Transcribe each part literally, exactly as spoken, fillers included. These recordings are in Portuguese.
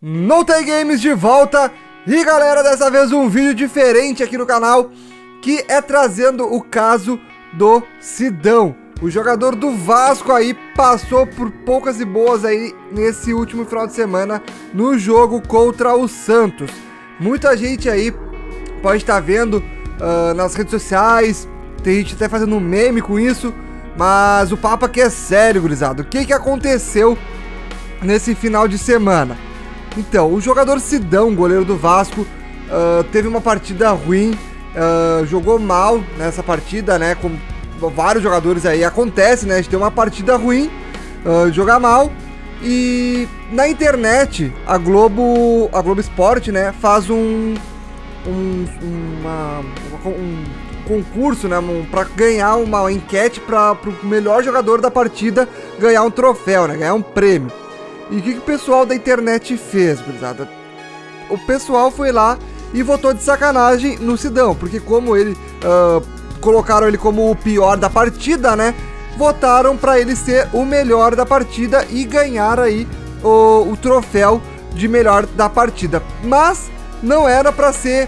Noutei Games de volta, e galera, dessa vez um vídeo diferente aqui no canal, que é trazendo o caso do Sidão. O jogador do Vasco aí passou por poucas e boas aí nesse último final de semana no jogo contra o Santos. Muita gente aí pode estar vendo uh, nas redes sociais, tem gente até fazendo um meme com isso, mas o papo aqui é sério, gurizada. O que que aconteceu nesse final de semana? Então, o jogador Sidão, goleiro do Vasco, uh, teve uma partida ruim, uh, jogou mal nessa partida, né, com vários jogadores aí, acontece, né, de ter uma partida ruim, uh, jogar mal, e na internet, a Globo, a Globo Esporte, né, faz um, um, uma, um concurso, né, um, pra ganhar uma enquete para o melhor jogador da partida ganhar um troféu, né, ganhar um prêmio. E o que, que o pessoal da internet fez, gurizada? O pessoal foi lá e votou de sacanagem no Sidão, porque como ele, uh, colocaram ele como o pior da partida, né? Votaram para ele ser o melhor da partida e ganhar aí o, o troféu de melhor da partida. Mas não era para ser,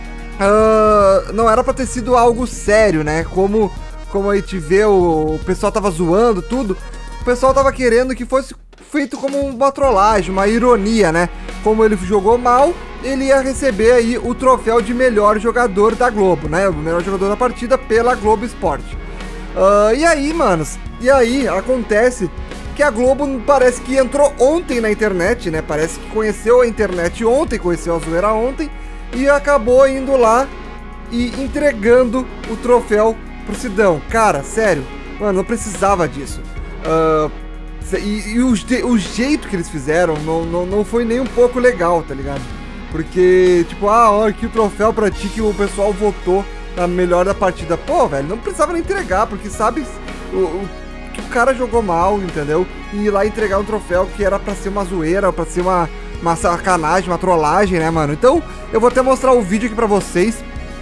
uh, não era para ter sido algo sério, né? Como, como a gente vê, o, o pessoal tava zoando tudo, o pessoal tava querendo que fosse feito como uma trollagem, uma ironia, né? Como ele jogou mal, ele ia receber aí o troféu de melhor jogador da Globo, né? O melhor jogador da partida pela Globo Esporte. Uh, e aí, manos, e aí acontece que a Globo parece que entrou ontem na internet, né? Parece que conheceu a internet ontem, conheceu a zoeira ontem e acabou indo lá e entregando o troféu pro Sidão. Cara, sério, mano, não precisava disso. Uh, E, e o, o jeito que eles fizeram não, não, não foi nem um pouco legal, tá ligado? Porque, tipo, ah, ó, aqui o troféu pra ti que o pessoal votou na melhor da partida. Pô, velho, não precisava nem entregar, porque sabe o, o, que o cara jogou mal, entendeu? E ir lá entregar um troféu que era pra ser uma zoeira, pra ser uma, uma sacanagem, uma trollagem, né, mano? Então, eu vou até mostrar o vídeo aqui pra vocês.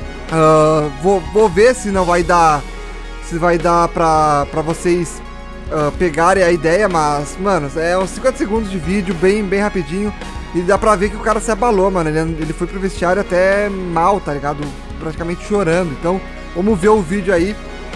Uh, vou, vou ver se não vai dar, se vai dar pra, pra vocês... Uh, pegarem a ideia, mas, mano, é uns cinquenta segundos de vídeo, bem, bem rapidinho, e dá pra ver que o cara se abalou, mano, ele, ele foi pro vestiário até mal, tá ligado, praticamente chorando. Então, vamos ver o vídeo aí,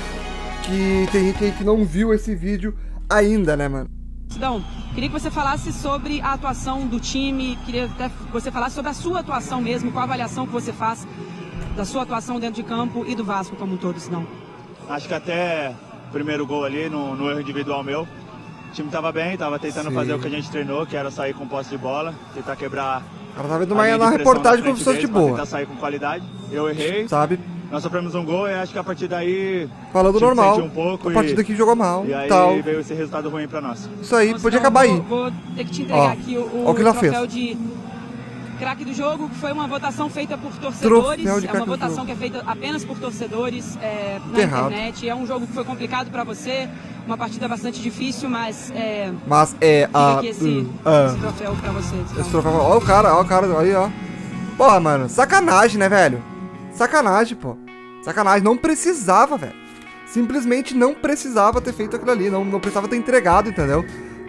que tem gente aí que não viu esse vídeo ainda, né, mano. Sidão, queria que você falasse sobre a atuação do time, queria até que você falasse sobre a sua atuação mesmo, qual a avaliação que você faz da sua atuação dentro de campo e do Vasco como um todo, Sidão. Acho que até primeiro gol ali, no, no erro individual meu, o time tava bem, tava tentando Sim. fazer o que a gente treinou, que era sair com posse de bola, tentar quebrar. Ela tá vendo uma na reportagem com pessoas de boa. Tentar sair com qualidade. Eu errei. Sabe? Nós sofremos um gol e acho que a partir daí. Falando normal. Um pouco a partida e, que jogou mal. E aí tal. veio esse resultado ruim pra nós. Isso aí, Nossa, podia não, acabar vou, aí. Vou ter que te entregar Ó, aqui o, o, o que ela troféu fez. de craque do jogo, que foi uma votação feita por torcedores, é uma votação que é feita apenas por torcedores é, na Errado. internet. É um jogo que foi complicado pra você, uma partida bastante difícil, mas é... Mas é a... Aqui esse, uh, esse troféu pra você. Então. Esse troféu, ó o cara, ó o cara, aí ó. Porra, mano, sacanagem, né, velho? Sacanagem, pô. Sacanagem, não precisava, velho. Simplesmente não precisava ter feito aquilo ali, não, não precisava ter entregado, entendeu?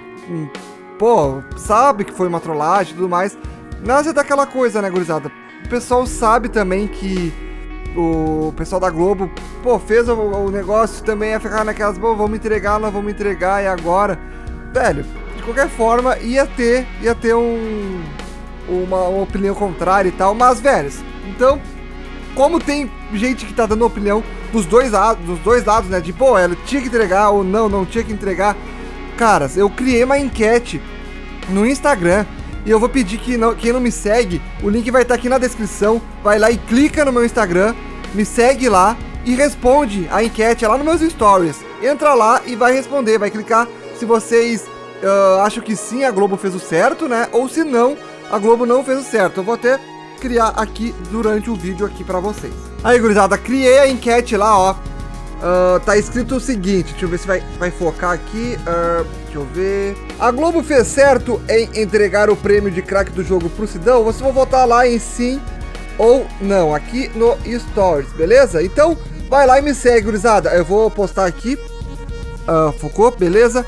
Pô, sabe que foi uma trollagem e tudo mais. Mas é daquela coisa, né, gurizada? O pessoal sabe também que o pessoal da Globo, pô, fez o, o negócio também, ia ficar naquelas, pô, vamos entregar, nós vamos entregar, e agora? Velho, de qualquer forma, ia ter, ia ter um, uma, uma opinião contrária e tal, mas, velho, então, como tem gente que tá dando opinião dos dois lados, dos dois lados, né, de, pô, ela tinha que entregar ou não, não tinha que entregar, caras, eu criei uma enquete no Instagram. E eu vou pedir que não, quem não me segue, o link vai estar aqui na descrição. Vai lá e clica no meu Instagram, me segue lá e responde a enquete lá nos meus stories. Entra lá e vai responder, vai clicar se vocês uh, acham que sim, a Globo fez o certo, né? Ou se não, a Globo não fez o certo. Eu vou até criar aqui durante o vídeo aqui pra vocês. Aí, gurizada, criei a enquete lá, ó. Uh, tá escrito o seguinte, deixa eu ver se vai, vai focar aqui, uh, deixa eu ver. A Globo fez certo em entregar o prêmio de craque do jogo pro Sidão? Vocês vão votar lá em sim ou não, aqui no Stories, beleza? Então, vai lá e me segue, gurizada. Eu vou postar aqui, uh, focou, beleza?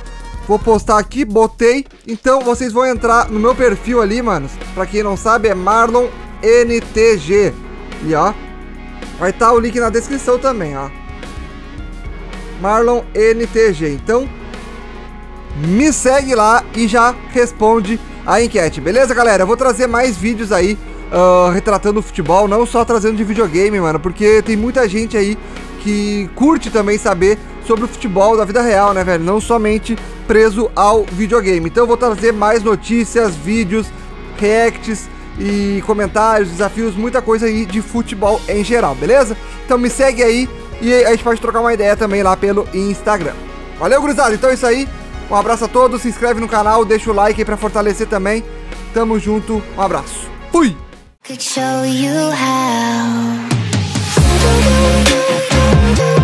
Vou postar aqui, botei. Então vocês vão entrar no meu perfil ali, manos. Pra quem não sabe, é Marlon N T G. E ó, vai estar o link na descrição também, ó. Marlon N T G. Então, me segue lá e já responde a enquete. Beleza, galera? Eu vou trazer mais vídeos aí uh, retratando o futebol, não só trazendo de videogame, mano. Porque tem muita gente aí que curte também saber sobre o futebol da vida real, né, velho? Não somente preso ao videogame. Então eu vou trazer mais notícias, vídeos, reacts e comentários, desafios, muita coisa aí de futebol em geral, beleza? Então me segue aí e a gente pode trocar uma ideia também lá pelo Instagram. Valeu, gurizada? Então é isso aí. Um abraço a todos, se inscreve no canal, deixa o like aí pra fortalecer também. Tamo junto, um abraço. Fui! Could show you how.